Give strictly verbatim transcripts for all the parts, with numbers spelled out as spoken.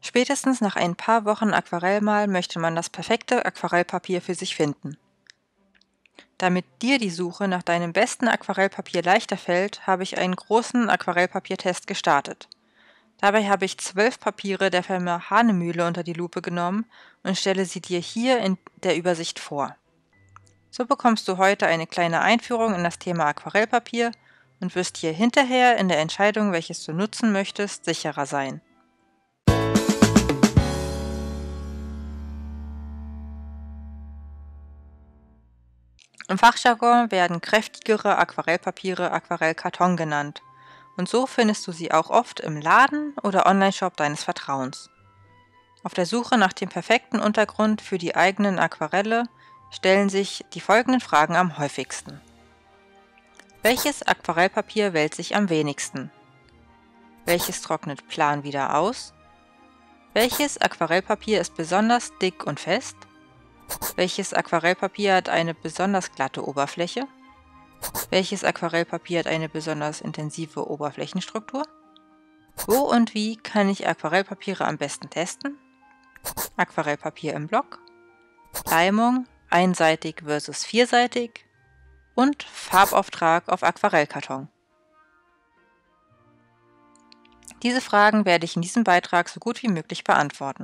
Spätestens nach ein paar Wochen Aquarellmal möchte man das perfekte Aquarellpapier für sich finden. Damit dir die Suche nach deinem besten Aquarellpapier leichter fällt, habe ich einen großen Aquarellpapiertest gestartet. Dabei habe ich zwölf Papiere der Firma Hahnemühle unter die Lupe genommen und stelle sie dir hier in der Übersicht vor. So bekommst du heute eine kleine Einführung in das Thema Aquarellpapier und wirst hier hinterher in der Entscheidung, welches du nutzen möchtest, sicherer sein. Im Fachjargon werden kräftigere Aquarellpapiere Aquarellkarton genannt und so findest du sie auch oft im Laden oder Onlineshop deines Vertrauens. Auf der Suche nach dem perfekten Untergrund für die eigenen Aquarelle stellen sich die folgenden Fragen am häufigsten. Welches Aquarellpapier wälzt sich am wenigsten? Welches trocknet plan wieder aus? Welches Aquarellpapier ist besonders dick und fest? Welches Aquarellpapier hat eine besonders glatte Oberfläche? Welches Aquarellpapier hat eine besonders intensive Oberflächenstruktur? Wo und wie kann ich Aquarellpapiere am besten testen? Aquarellpapier im Block, Leimung, einseitig versus vierseitig und Farbauftrag auf Aquarellkarton. Diese Fragen werde ich in diesem Beitrag so gut wie möglich beantworten.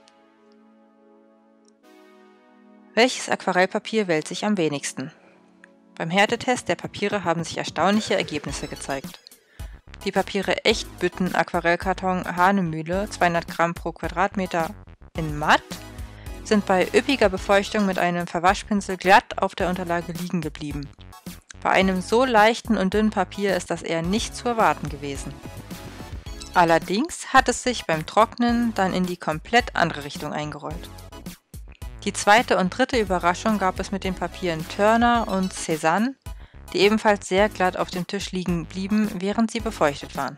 Welches Aquarellpapier wälzt sich am wenigsten? Beim Härtetest der Papiere haben sich erstaunliche Ergebnisse gezeigt. Die Papiere Echtbütten Aquarellkarton Hahnemühle zweihundert Gramm pro Quadratmeter in matt sind bei üppiger Befeuchtung mit einem Verwaschpinsel glatt auf der Unterlage liegen geblieben. Bei einem so leichten und dünnen Papier ist das eher nicht zu erwarten gewesen. Allerdings hat es sich beim Trocknen dann in die komplett andere Richtung eingerollt. Die zweite und dritte Überraschung gab es mit den Papieren Turner und Cézanne, die ebenfalls sehr glatt auf dem Tisch liegen blieben, während sie befeuchtet waren.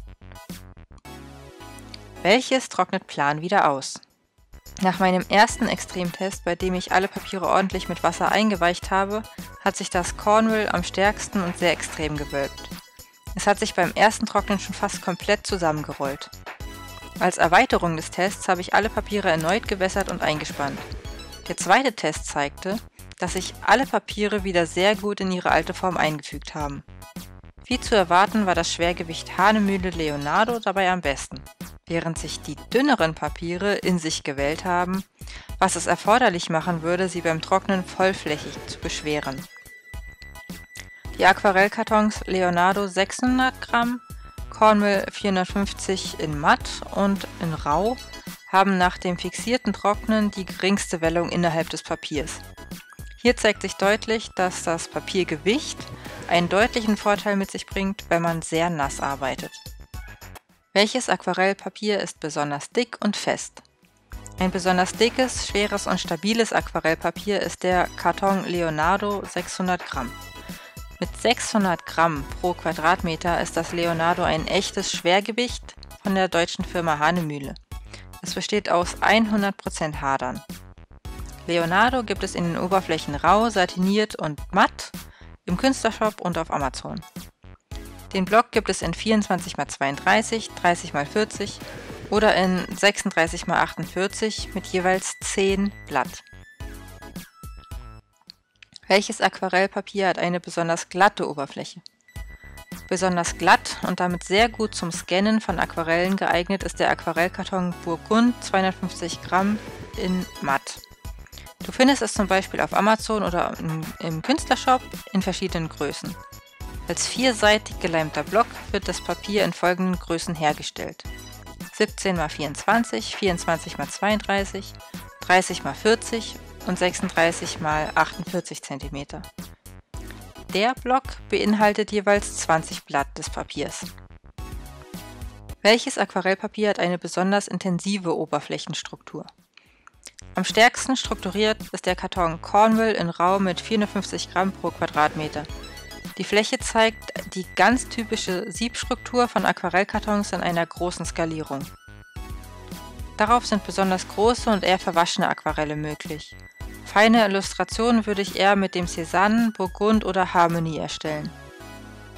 Welches trocknet plan wieder aus? Nach meinem ersten Extremtest, bei dem ich alle Papiere ordentlich mit Wasser eingeweicht habe, hat sich das Cornwall am stärksten und sehr extrem gewölbt. Es hat sich beim ersten Trocknen schon fast komplett zusammengerollt. Als Erweiterung des Tests habe ich alle Papiere erneut gewässert und eingespannt. Der zweite Test zeigte, dass sich alle Papiere wieder sehr gut in ihre alte Form eingefügt haben. Wie zu erwarten war das Schwergewicht Hahnemühle Leonardo dabei am besten, während sich die dünneren Papiere in sich gewellt haben, was es erforderlich machen würde, sie beim Trocknen vollflächig zu beschweren. Die Aquarellkartons Leonardo sechshundert Gramm, Cornwall vierhundertfünfzig in matt und in rau haben nach dem fixierten Trocknen die geringste Wellung innerhalb des Papiers. Hier zeigt sich deutlich, dass das Papiergewicht einen deutlichen Vorteil mit sich bringt, wenn man sehr nass arbeitet. Welches Aquarellpapier ist besonders dick und fest? Ein besonders dickes, schweres und stabiles Aquarellpapier ist der Karton Leonardo sechshundert Gramm. Mit sechshundert Gramm pro Quadratmeter ist das Leonardo ein echtes Schwergewicht von der deutschen Firma Hahnemühle. Es besteht aus hundert Prozent Hadern. Leonardo gibt es in den Oberflächen rau, satiniert und matt, im Künstlershop und auf Amazon. Den Block gibt es in vierundzwanzig mal zweiunddreißig, dreißig mal vierzig oder in sechsunddreißig mal achtundvierzig mit jeweils zehn Blatt. Welches Aquarellpapier hat eine besonders glatte Oberfläche? Besonders glatt und damit sehr gut zum Scannen von Aquarellen geeignet ist der Aquarellkarton Burgund zweihundertfünfzig Gramm in matt. Du findest es zum Beispiel auf Amazon oder im, im Künstlershop in verschiedenen Größen. Als vierseitig geleimter Block wird das Papier in folgenden Größen hergestellt: siebzehn mal vierundzwanzig, vierundzwanzig mal zweiunddreißig, dreißig mal vierzig und sechsunddreißig mal achtundvierzig Zentimeter. Der Block beinhaltet jeweils zwanzig Blatt des Papiers. Welches Aquarellpapier hat eine besonders intensive Oberflächenstruktur? Am stärksten strukturiert ist der Karton Cornwall in rau mit vierhundertfünfzig Gramm pro Quadratmeter. Die Fläche zeigt die ganz typische Siebstruktur von Aquarellkartons in einer großen Skalierung. Darauf sind besonders große und eher verwaschene Aquarelle möglich. Feine Illustrationen würde ich eher mit dem Cézanne, Burgund oder Harmony erstellen.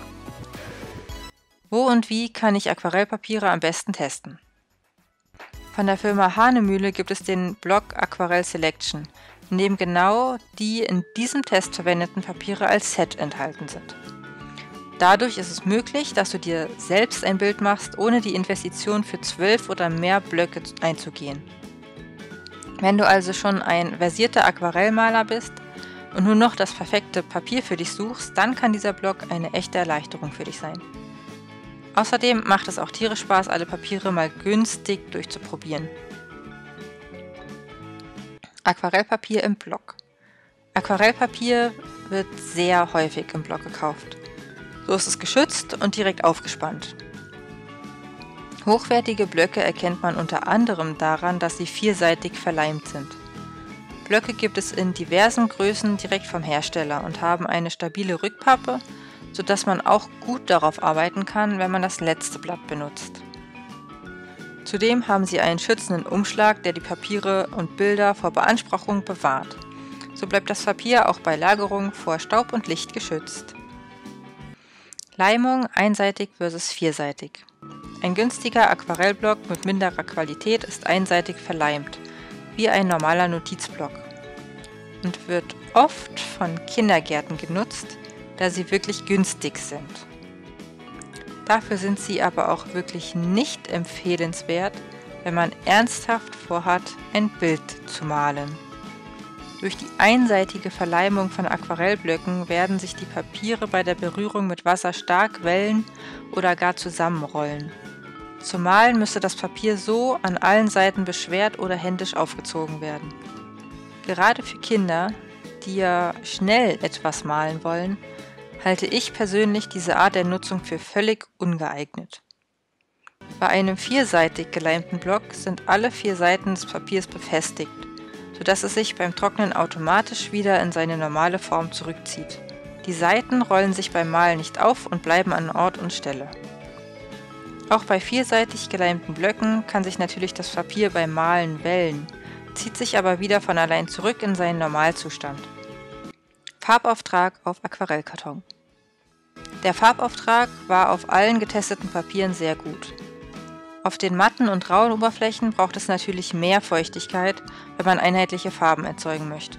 Wo und wie kann ich Aquarellpapiere am besten testen? Von der Firma Hahnemühle gibt es den Block Aquarell Selection, in dem genau die in diesem Test verwendeten Papiere als Set enthalten sind. Dadurch ist es möglich, dass du dir selbst ein Bild machst, ohne die Investition für zwölf oder mehr Blöcke einzugehen. Wenn du also schon ein versierter Aquarellmaler bist und nur noch das perfekte Papier für dich suchst, dann kann dieser Block eine echte Erleichterung für dich sein. Außerdem macht es auch tierisch Spaß, alle Papiere mal günstig durchzuprobieren. Aquarellpapier im Block. Aquarellpapier wird sehr häufig im Block gekauft. So ist es geschützt und direkt aufgespannt. Hochwertige Blöcke erkennt man unter anderem daran, dass sie vierseitig verleimt sind. Blöcke gibt es in diversen Größen direkt vom Hersteller und haben eine stabile Rückpappe, sodass man auch gut darauf arbeiten kann, wenn man das letzte Blatt benutzt. Zudem haben sie einen schützenden Umschlag, der die Papiere und Bilder vor Beanspruchung bewahrt. So bleibt das Papier auch bei Lagerung vor Staub und Licht geschützt. Leimung einseitig versus vierseitig. Ein günstiger Aquarellblock mit minderer Qualität ist einseitig verleimt, wie ein normaler Notizblock, und wird oft von Kindergärten genutzt, da sie wirklich günstig sind. Dafür sind sie aber auch wirklich nicht empfehlenswert, wenn man ernsthaft vorhat, ein Bild zu malen. Durch die einseitige Verleimung von Aquarellblöcken werden sich die Papiere bei der Berührung mit Wasser stark wellen oder gar zusammenrollen. Zum Malen müsste das Papier so an allen Seiten beschwert oder händisch aufgezogen werden. Gerade für Kinder, die ja schnell etwas malen wollen, halte ich persönlich diese Art der Nutzung für völlig ungeeignet. Bei einem vierseitig geleimten Block sind alle vier Seiten des Papiers befestigt, sodass es sich beim Trocknen automatisch wieder in seine normale Form zurückzieht. Die Seiten rollen sich beim Malen nicht auf und bleiben an Ort und Stelle. Auch bei vierseitig geleimten Blöcken kann sich natürlich das Papier beim Malen wellen, zieht sich aber wieder von allein zurück in seinen Normalzustand. Farbauftrag auf Aquarellkarton. Der Farbauftrag war auf allen getesteten Papieren sehr gut. Auf den matten und rauen Oberflächen braucht es natürlich mehr Feuchtigkeit, wenn man einheitliche Farben erzeugen möchte.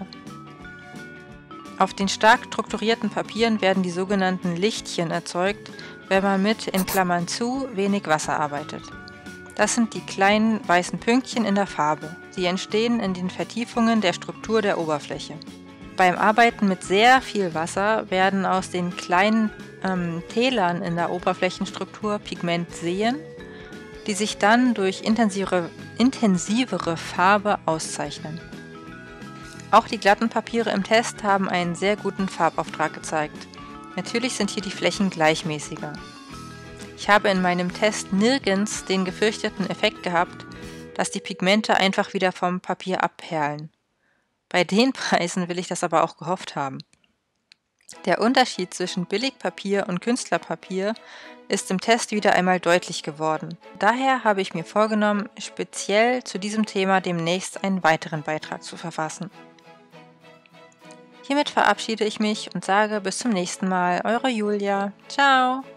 Auf den stark strukturierten Papieren werden die sogenannten Lichtchen erzeugt, wenn man mit in Klammern zu wenig Wasser arbeitet. Das sind die kleinen weißen Pünktchen in der Farbe. Sie entstehen in den Vertiefungen der Struktur der Oberfläche. Beim Arbeiten mit sehr viel Wasser werden aus den kleinen ähm, Tälern in der Oberflächenstruktur Pigmentseen, die sich dann durch intensivere, intensivere Farbe auszeichnen. Auch die glatten Papiere im Test haben einen sehr guten Farbauftrag gezeigt. Natürlich sind hier die Flächen gleichmäßiger. Ich habe in meinem Test nirgends den gefürchteten Effekt gehabt, dass die Pigmente einfach wieder vom Papier abperlen. Bei den Preisen will ich das aber auch gehofft haben. Der Unterschied zwischen Billigpapier und Künstlerpapier ist im Test wieder einmal deutlich geworden. Daher habe ich mir vorgenommen, speziell zu diesem Thema demnächst einen weiteren Beitrag zu verfassen. Hiermit verabschiede ich mich und sage bis zum nächsten Mal, eure Julia. Ciao!